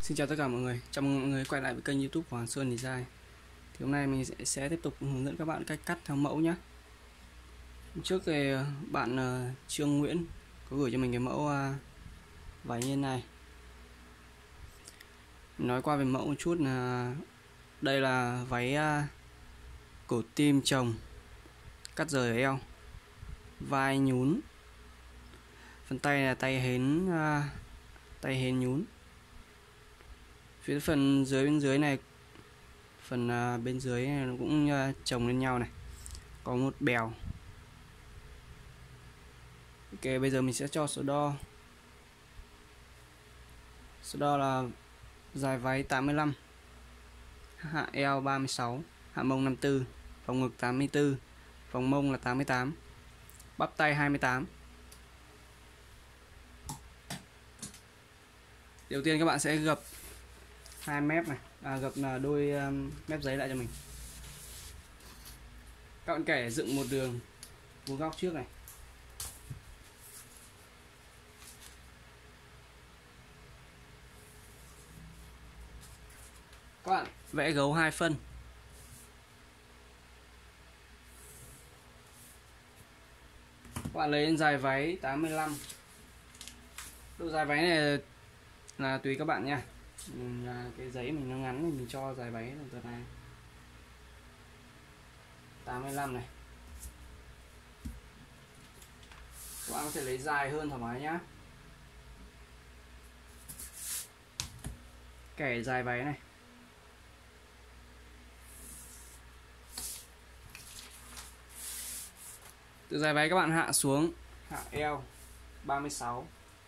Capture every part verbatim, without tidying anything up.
Xin chào tất cả mọi người, chào mừng mọi người quay lại với kênh YouTube Hoàng Sơn Design. Thì hôm nay mình sẽ, sẽ tiếp tục hướng dẫn các bạn cách cắt theo mẫu nhé. Trước thì bạn uh, Trương Nguyễn có gửi cho mình cái mẫu uh, váy như thế này. Mình nói qua về mẫu một chút là đây là váy uh, cổ tim chồng, cắt rời eo, vai nhún, phần tay là tay hến uh, tay hến nhún. Phía phần dưới bên dưới này, phần uh, bên dưới này nó cũng uh, chồng lên nhau này, có một bèo. Ok, bây giờ mình sẽ cho số đo. Số đo là dài váy tám mươi lăm, hạ eo ba mươi sáu, hạ mông năm mươi tư, vòng ngực tám mươi tư, vòng mông là tám mươi tám, bắp tay hai mươi tám. Đầu tiên các bạn sẽ gập hai mép này, à, gập là đôi um, mép giấy lại cho mình. Các bạn kẻ dựng một đường vuông góc trước này. Các bạn vẽ gấu hai phân. Các bạn lấy dài váy tám mươi lăm. Độ dài váy này là tùy các bạn nha. Là cái giấy mình nó ngắn thì mình cho dài váy là tầm này tám mươi lăm này. Các bạn có thể lấy dài hơn thoải mái nhá. Kẻ dài váy này. Từ dài váy các bạn hạ xuống, hạ eo ba mươi sáu,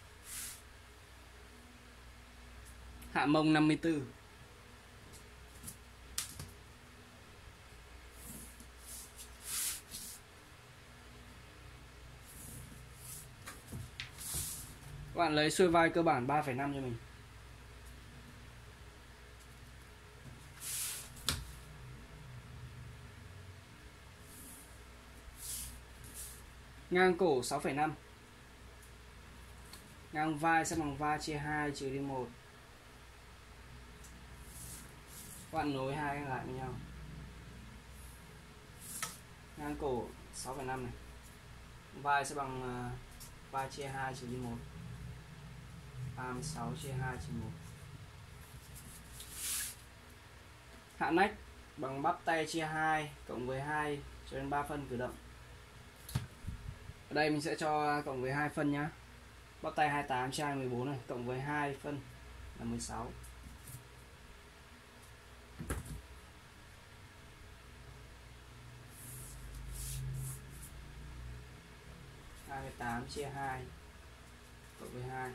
hạ mông năm mươi tư, các bạn lấy xuôi vai cơ bản ba phẩy năm cho mình. Ngang cổ sáu phẩy năm. Ngang vai sẽ bằng vai chia hai trừ đi một. Các bạn nối hai cái lại với nhau. Ngang cổ sáu phẩy năm này. Vai sẽ bằng uh, vai chia hai trừ đi một. ba mươi sáu chia hai trừ một. Hạ nách bằng bắp tay chia hai cộng với hai cho đến ba phân cử động. Ở đây mình sẽ cho cộng với hai phân nhá. Bắp tay hai mươi tám chia hai mười bốn này, cộng với hai phân là mười sáu. hai mươi tám chia hai cộng với hai.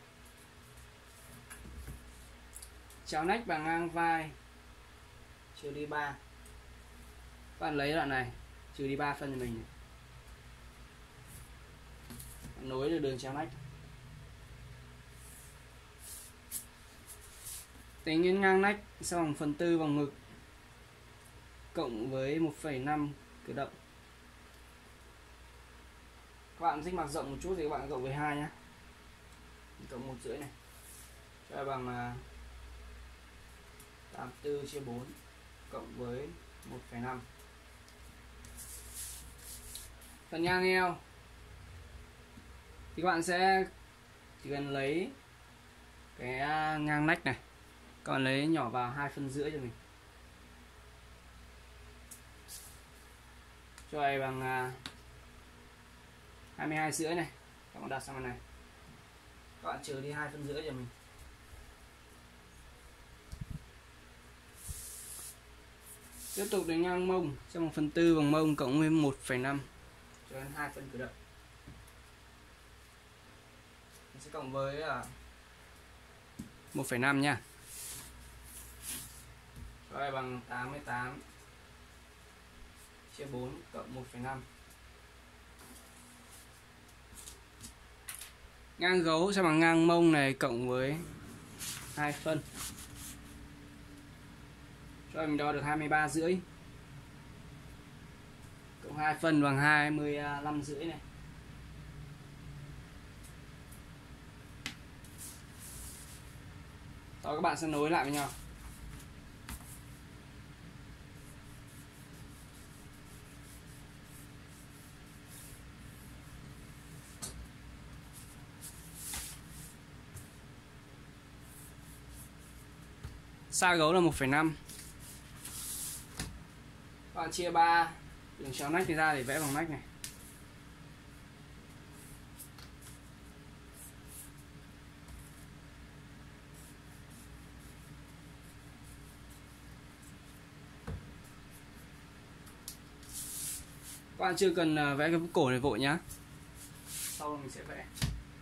Chéo nách bằng ngang vai trừ đi ba. Các bạn lấy đoạn này trừ đi ba phân cho mình này. Nối được đường chéo nách. Tính đến ngang nách sẽ bằng phần tư vòng ngực cộng với một phẩy năm cử động. Các bạn thích mặc rộng một chút thì các bạn cộng với hai nhé. Cộng một rưỡi này cho bằng tám mươi tư chia bốn cộng với một phẩy năm. Phần ngang eo thì các bạn sẽ chỉ cần lấy cái ngang nách này, các bạn lấy nhỏ vào hai phân rưỡi cho mình, cho này bằng hai mươi hai rưỡi này. Các bạn đặt sang bên này, các bạn trừ đi hai phân rưỡi cho mình. Tiếp tục đến ngang mông sẽ bằng phần tư vòng mông cộng với một phẩy năm cho đến hai phân cử động. Mình sẽ cộng với một phẩy năm nha. Cho này bằng tám mươi tám chia bốn cộng một phẩy năm. Ngang gấu sẽ bằng ngang mông này cộng với hai phân. Cho mình đo được hai mươi ba rưỡi. Cộng hai phân bằng hai mươi lăm rưỡi này. Đó, các bạn sẽ nối lại với nhau. Xa gấu là một phẩy năm. Các bạn chia ba đường chéo nách ra để vẽ bằng nách này. Các bạn chưa cần vẽ cái cổ này vội nhá. Sau mình sẽ vẽ.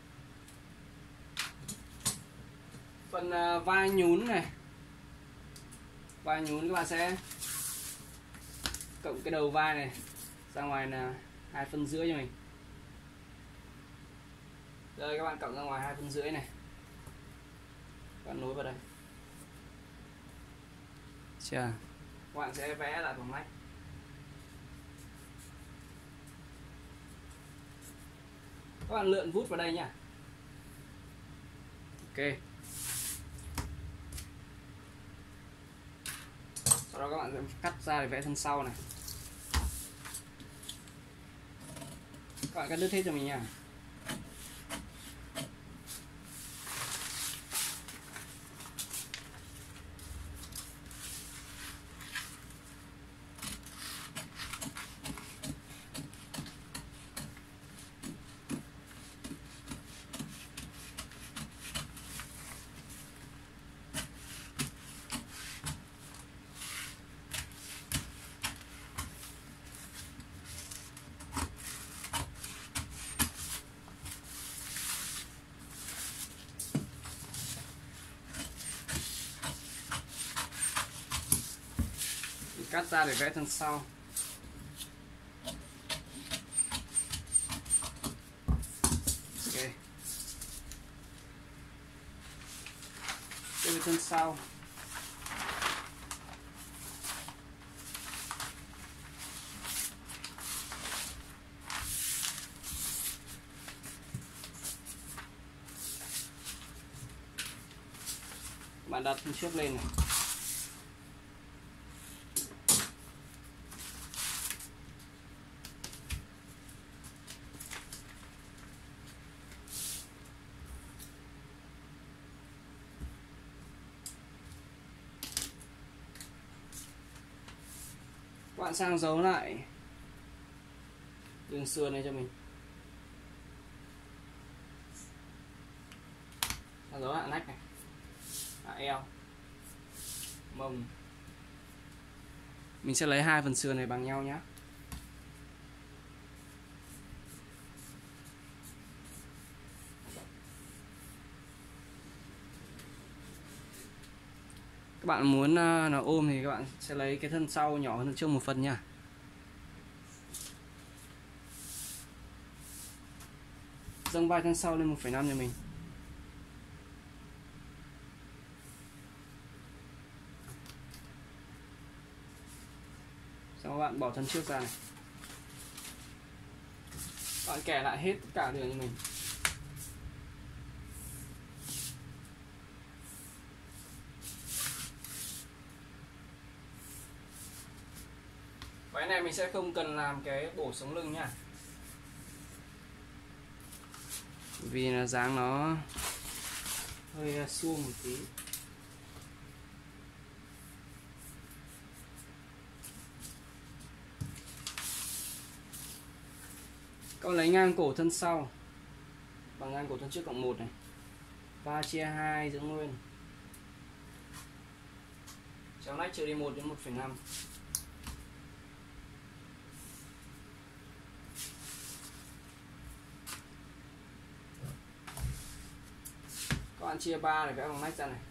Phần vai nhún này. Vai nhún các bạn sẽ cộng cái đầu vai này ra ngoài là hai phân rưỡi cho mình. Đây các bạn cộng ra ngoài hai phân rưỡi này. Các bạn nối vào đây. Chưa? Các bạn sẽ vẽ lại bằng nách. Các bạn lượn vút vào đây nhá. Ok. Sau đó các bạn sẽ cắt ra để vẽ thân sau này. Các bạn cắt đứt hết cho mình nha. Cắt ra để vẽ thân sau. Ok. Đây là thân sau. Bạn đặt thân trước lên này. Các bạn sang dấu lại đường sườn này cho mình. Sang dấu hạ nách này, hạ eo, mông. Mình sẽ lấy hai phần sườn này bằng nhau nhé. Các bạn muốn nó ôm thì các bạn sẽ lấy cái thân sau nhỏ hơn thân trước một phần nha. Dâng vai thân sau lên một phẩy năm cho mình. Sau đó các bạn bỏ thân trước ra này. Các bạn kẻ lại hết tất cả đường cho mình. Váy này mình sẽ không cần làm cái bổ sống lưng nha, vì là dáng nó hơi suông một tí. Các bạn lấy ngang cổ thân sau bằng ngang cổ thân trước cộng một này, và chia hai giữ nguyên. Chéo nách trừ đi một đến một phẩy năm. Các bạn chia ba để vẽ bằng nách ra này.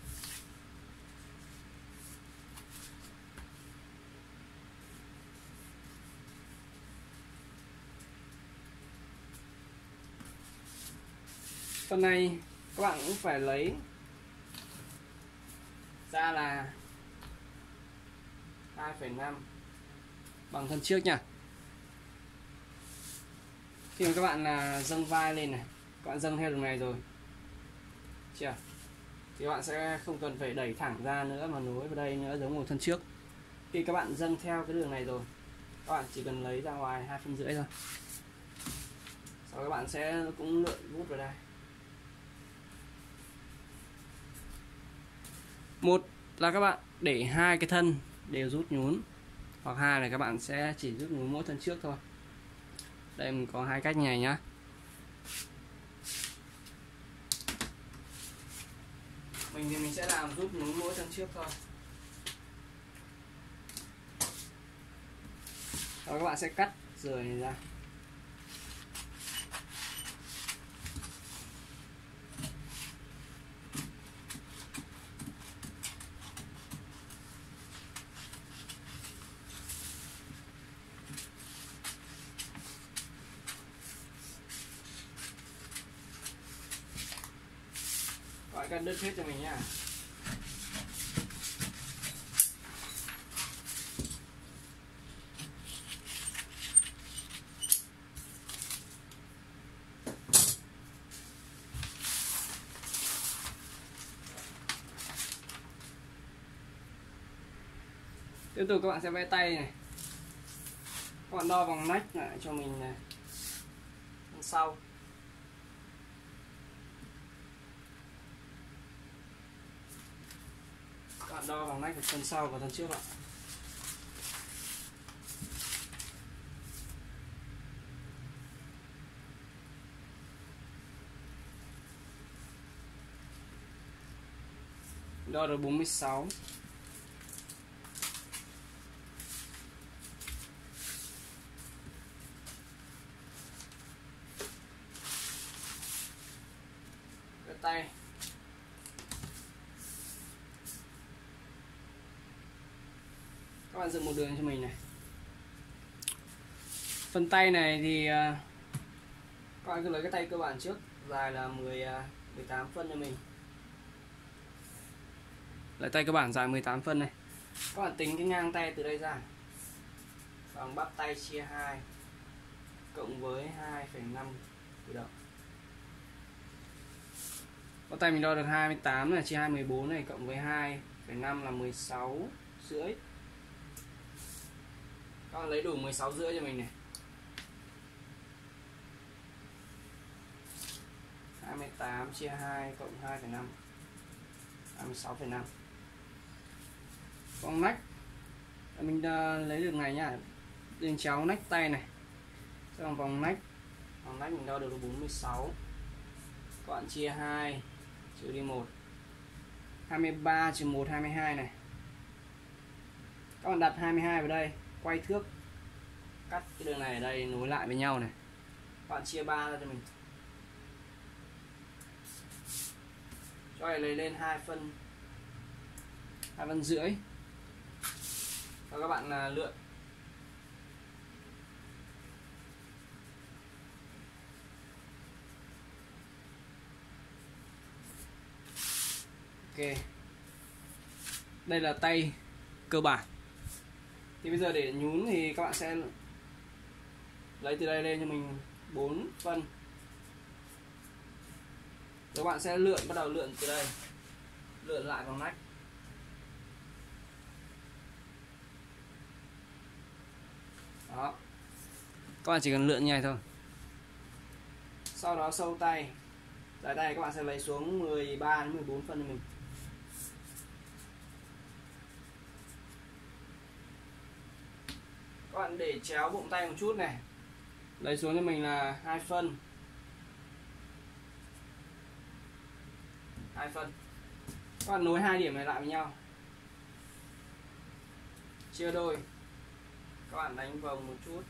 Phần này các bạn cũng phải lấy ra là hai phẩy năm bằng thân trước nha. Khi mà các bạn là dâng vai lên này, các bạn dâng theo đường này rồi chưa, thì các bạn sẽ không cần phải đẩy thẳng ra nữa mà nối vào đây nữa giống một thân trước. Khi các bạn dâng theo cái đường này rồi, các bạn chỉ cần lấy ra ngoài hai phân rưỡi thôi. Sau các bạn sẽ cũng lượn vút vào đây. Một là các bạn để hai cái thân đều rút nhún, hoặc hai là các bạn sẽ chỉ rút nhún mỗi thân trước thôi. Đây mình có hai cách như này nhá. Mình thì mình sẽ làm rút nhún mỗi thân trước thôi. Sau các bạn sẽ cắt rời này ra. Các bạn cắt đứt hết cho mình nhá. Tiếp tục các bạn sẽ vẽ tay này. Các bạn đo vòng nách lại cho mình này. Phần sau. Các bạn đo vòng nách của thân sau và thân trước ạ. Đo được bốn mươi sáu. Tay các bạn dựng một đường cho mình này. Phần tay này thì các bạn cứ lấy cái tay cơ bản trước, dài là mười, mười tám phân cho mình. Lấy tay cơ bản dài mười tám phân này. Các bạn tính cái ngang tay từ đây ra bằng bắp tay chia hai cộng với hai phẩy năm tự động. Bắp tay mình đo được hai mươi tám là chia hai mười bốn này, cộng với hai phẩy năm là mười sáu rưỡi. Các bạn lấy đủ mười sáu rưỡi cho mình này. hai mươi tám chia hai cộng hai phẩy năm, hai mươi sáu phẩy năm. Vòng nách mình lấy được này nhá, đường chéo nách tay này. Sau đó vòng nách, vòng nách mình đo được bốn mươi sáu. Các bạn chia hai trừ đi một, hai mươi ba trừ một, hai mươi hai này. Các bạn đặt hai mươi hai vào đây, quay thước, cắt cái đường này ở đây nối lại với nhau này. Các bạn chia ba ra cho mình. Cho này lấy lên hai phân, hai phân rưỡi. Và các bạn là lượn. Ok. Đây là tay cơ bản. Thì bây giờ để nhún thì các bạn sẽ lấy từ đây lên cho mình bốn phân. Các bạn sẽ lượn, bắt đầu lượn từ đây, lượn lại vòng nách. Đó. Các bạn chỉ cần lượn như này thôi. Sau đó sâu tay. Dài tay các bạn sẽ lấy xuống mười ba đến mười bốn phân cho mình. Các bạn để chéo bụng tay một chút này. Lấy xuống cho mình là hai phân. hai phân. Các bạn nối hai điểm này lại với nhau. Chia đôi. Các bạn đánh vòng một chút.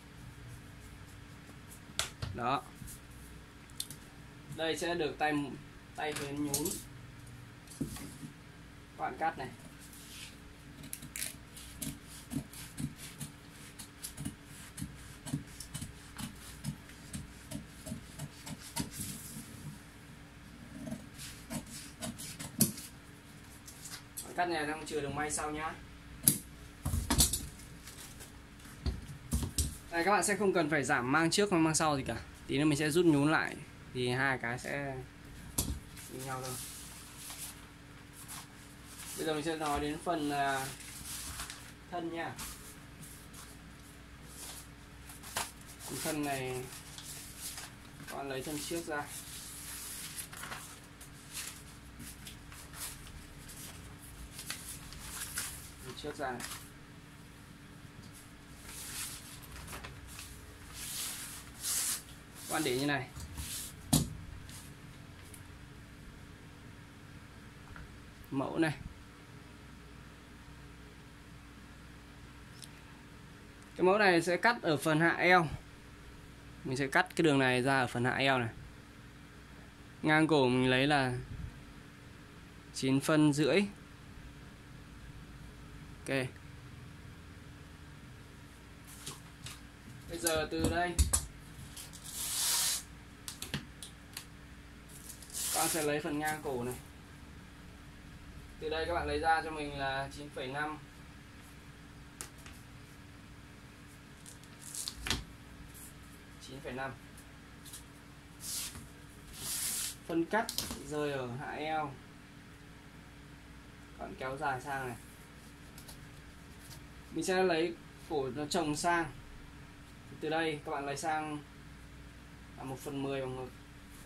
Đó. Đây sẽ được tay tay hến nhún. Các bạn cắt này. Bạn cắt này đang chừa đường may sau nhá. Đây, các bạn sẽ không cần phải giảm mang trước và mang sau gì cả. Tí nữa mình sẽ rút nhún lại thì hai cái sẽ như nhau thôi. Bây giờ mình sẽ nói đến phần uh, thân nha. Thân này các bạn lấy thân trước ra. Thân trước ra này. Các bạn để như này. Mẫu này. Cái mẫu này sẽ cắt ở phần hạ eo. Mình sẽ cắt cái đường này ra ở phần hạ eo này. Ngang cổ mình lấy là chín phân rưỡi. Ok. Bây giờ từ đây các bạn sẽ lấy phần ngang cổ này. Từ đây các bạn lấy ra cho mình là chín phẩy năm. chín phẩy năm. Phân cắt rơi ở hạ eo. Các bạn kéo dài sang này. Mình sẽ lấy cổ nó chồng sang. Từ đây các bạn lấy sang là một phần mười bằng ngực.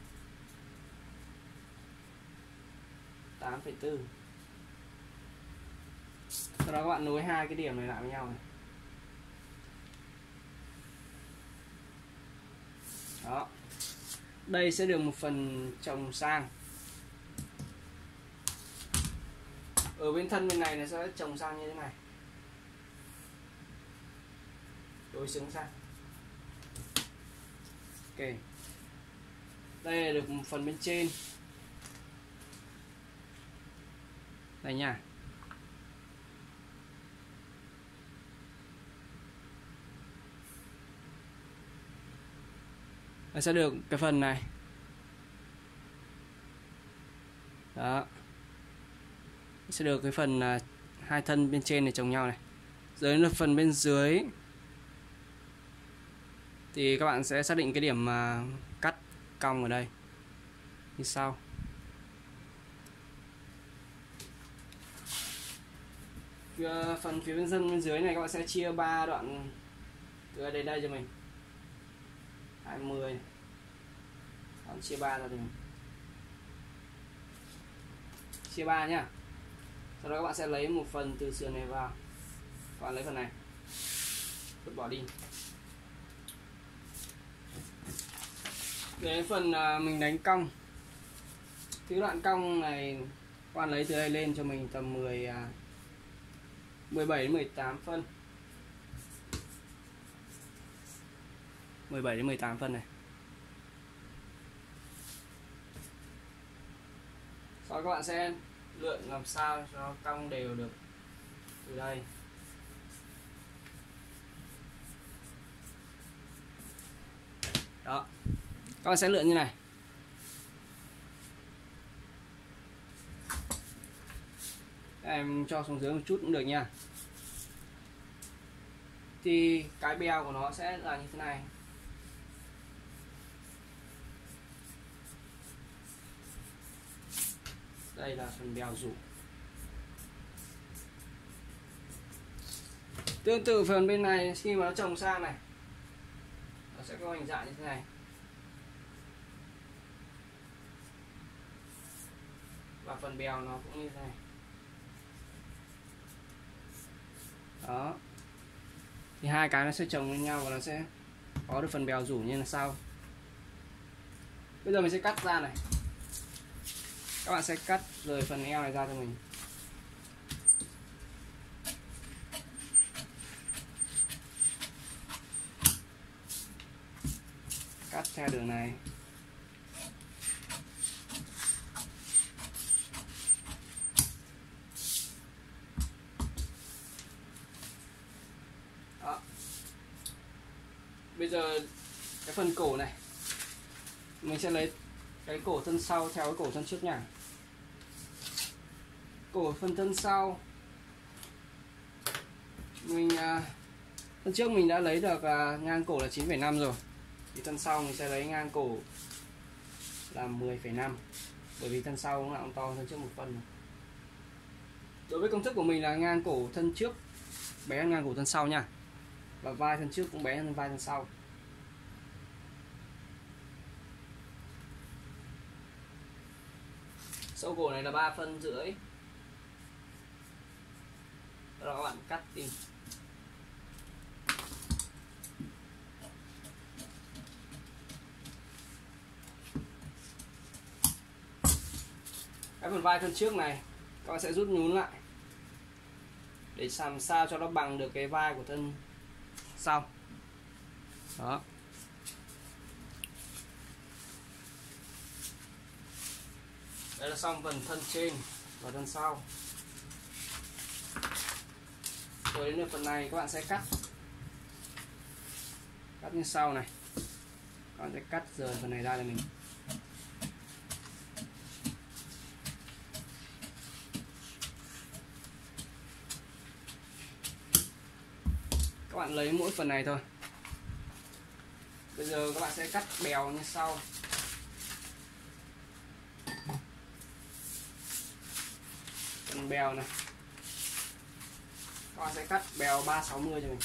tám phẩy bốn. Sau đó các bạn nối hai cái điểm này lại với nhau này. Đó. Đây sẽ được một phần chồng sang. Ở bên thân bên này nó sẽ chồng sang như thế này. Đối xứng sang. Ok. Đây là được một phần bên trên. Đây nha. Nó sẽ được cái phần này. Đó. Sẽ được cái phần uh, hai thân bên trên này chồng nhau này. Dưới là phần bên dưới. Thì các bạn sẽ xác định cái điểm uh, cắt cong ở đây. Như sau. Phía, phần phía bên thân bên dưới này các bạn sẽ chia ba đoạn từ đây đây cho mình. hai mươi. Đó, chia ba ra thì chia ba nhá. Sau đó các bạn sẽ lấy một phần từ sườn này vào. Các bạn lấy phần này. Vứt bỏ đi. Để phần uh, mình đánh cong. Cái đoạn cong này các bạn lấy từ đây lên cho mình tầm mười uh, mười bảy đến mười tám phân. mười bảy đến mười tám phân này. Sau đó các bạn sẽ lượn làm sao cho nó cong đều được từ đây. Đó. Các bạn sẽ lượn như này. Em cho xuống dưới một chút cũng được nha. Thì cái beo của nó sẽ là như thế này. Đây là phần bèo rủ. Tương tự phần bên này khi mà nó chồng sang này, nó sẽ có hình dạng như thế này. Và phần bèo nó cũng như thế này. Đó. Thì hai cái nó sẽ chồng lên nhau và nó sẽ có được phần bèo rủ như là sau. Bây giờ mình sẽ cắt ra này. Các bạn sẽ cắt rời phần eo này ra cho mình. Cắt theo đường này. Đó. Bây giờ cái phần cổ này mình sẽ lấy cái cổ thân sau theo cái cổ thân trước nha. Cổ phần thân sau mình uh, thân trước mình đã lấy được uh, ngang cổ là chín phẩy năm rồi, thì thân sau mình sẽ lấy ngang cổ là mười phẩy năm, bởi vì thân sau cũng là to hơn thân trước một phân. Ok, Đối với công thức của mình là ngang cổ thân trước bé hơn ngang cổ thân sau nha, và vai thân trước cũng bé hơn vai thân sau. Sâu cổ này là ba phân rưỡi. Sau đó các bạn cắt tìm. Cái phần vai thân trước này các bạn sẽ rút nhún lại để làm sao cho nó bằng được cái vai của thân sau. Đó. Đây là xong phần thân trên và thân sau. Rồi đến được phần này các bạn sẽ cắt cắt như sau này. Các bạn sẽ cắt rời phần này ra cho mình. Các bạn lấy mỗi phần này thôi. Bây giờ các bạn sẽ cắt bèo như sau. Phần bèo này các bạn sẽ cắt bèo ba sáu mươi cho mình.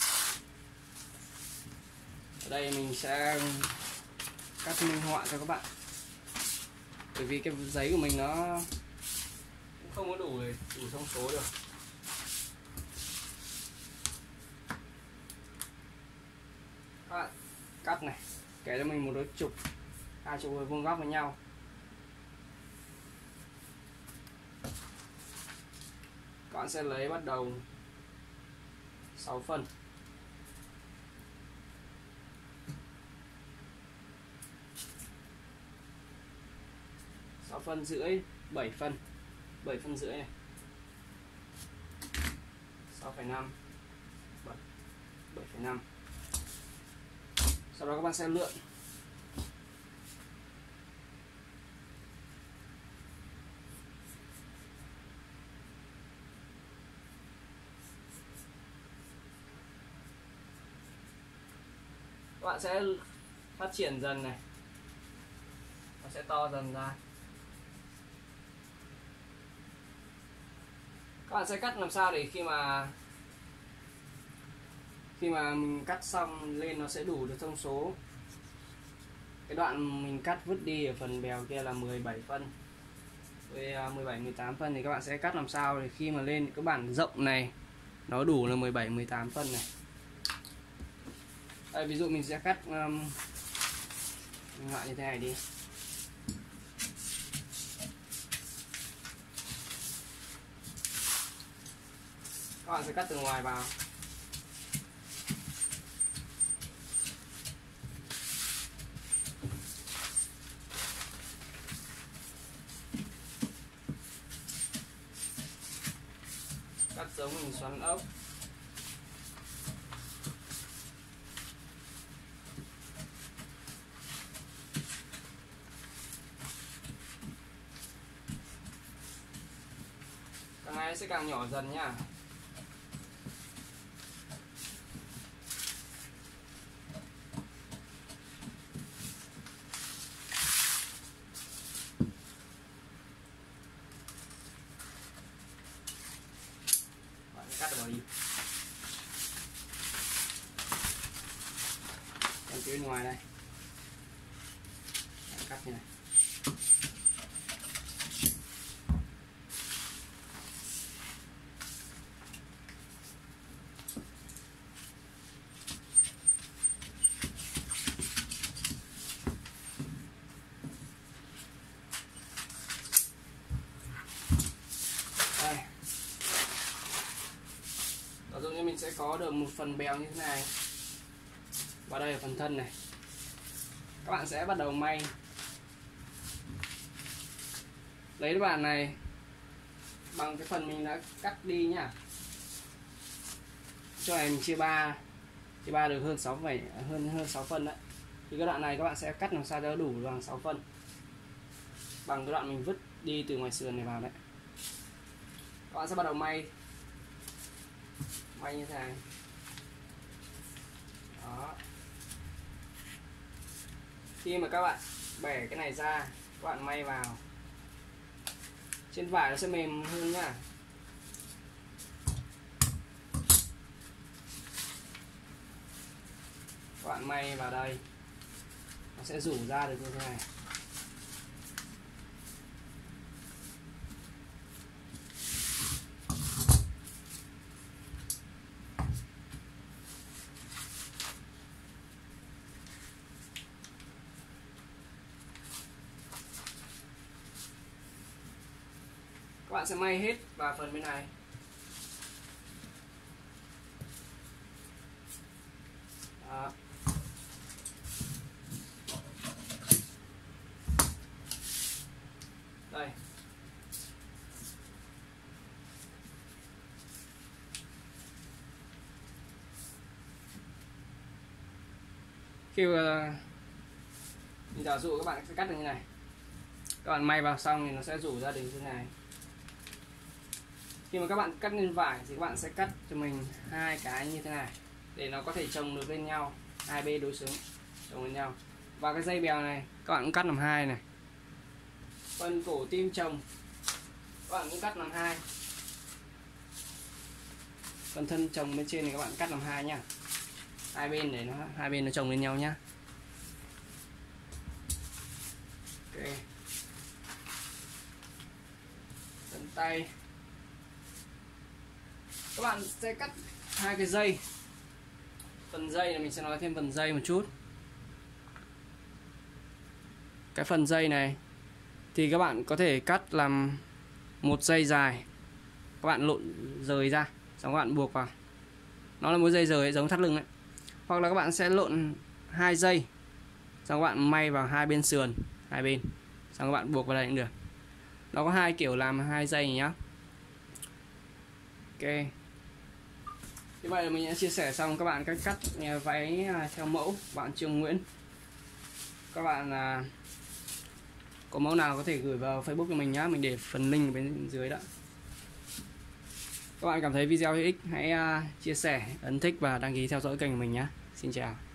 Ở đây mình sẽ cắt minh họa cho các bạn, bởi vì cái giấy của mình nó cũng không có đủ để đủ thông số được. Các bạn cắt này, kẻ cho mình một đôi trục, hai trục vuông góc với nhau. Các bạn sẽ lấy bắt đầu sáu phân. sáu phân rưỡi, bảy phân. bảy phân rưỡi này. sáu phẩy năm. bảy phẩy năm. Sau đó các bạn sẽ lượn. Các bạn sẽ phát triển dần này, nó sẽ to dần ra. Các bạn sẽ cắt làm sao để khi mà khi mà mình cắt xong lên nó sẽ đủ được thông số. Cái đoạn mình cắt vứt đi ở phần bèo kia là mười bảy phân, với mười bảy mười tám phân thì các bạn sẽ cắt làm sao để khi mà lên cái bản rộng này nó đủ là mười bảy mười tám phân này. Đây, ví dụ mình sẽ cắt um, loại như thế này đi. Các bạn sẽ cắt từ ngoài vào. Cắt giống mình xoắn ốc. Càng ngày sẽ càng nhỏ dần nhá. Cắt vào đi. Còn phía bên ngoài đây. Cắt như này. Đây. Ví dụ như mình sẽ có được một phần bèo như thế này. Và đây là phần thân này. Các bạn sẽ bắt đầu may. Lấy cái bản này bằng cái phần mình đã cắt đi nhá. Cho này mình chia ba, chia ba được hơn sáu phẩy hơn hơn sáu phân đấy. Thì cái đoạn này các bạn sẽ cắt làm sao cho đủ bằng sáu phân. Bằng cái đoạn mình vứt đi từ ngoài sườn này vào đấy. Các bạn sẽ bắt đầu may. May như thế này. Đó. Khi mà các bạn bẻ cái này ra, các bạn may vào. Trên vải nó sẽ mềm hơn nhá. bạn may vào đây nó sẽ rủ ra được như thế này. Các bạn sẽ may hết vào phần bên này. Đó. Đây. Khi mà giả dụ các bạn sẽ cắt được như này, các bạn may vào xong thì nó sẽ rủ ra được như thế này. Khi mà các bạn cắt lên vải thì các bạn sẽ cắt cho mình hai cái như thế này để nó có thể chồng được lên nhau, hai bên đối xứng chồng lên nhau. Và cái dây bèo này các bạn cũng cắt làm hai này. Phần cổ tim chồng các bạn cũng cắt làm hai. Phần thân chồng bên trên này các bạn cắt làm hai nhá, hai bên để nó hai bên nó chồng lên nhau nhá. Ok. Phần tay các bạn sẽ cắt hai cái dây. Phần dây là mình sẽ nói thêm phần dây một chút. Cái phần dây này thì các bạn có thể cắt làm một dây dài, các bạn lộn rời ra xong các bạn buộc vào, nó là một dây rời giống thắt lưng ấy. Hoặc là các bạn sẽ lộn hai dây xong các bạn may vào hai bên sườn hai bên xong các bạn buộc vào đây cũng được. Nó có hai kiểu làm hai dây nhá. Ok, như vậy là mình đã chia sẻ xong các bạn cách cắt váy theo mẫu bạn Trương Nguyễn. Các bạn à, có mẫu nào có thể gửi vào Facebook cho mình nhá, mình để phần link bên dưới đó. Các bạn cảm thấy video hữu ích hãy uh, chia sẻ, ấn thích và đăng ký theo dõi kênh của mình nhé. Xin chào.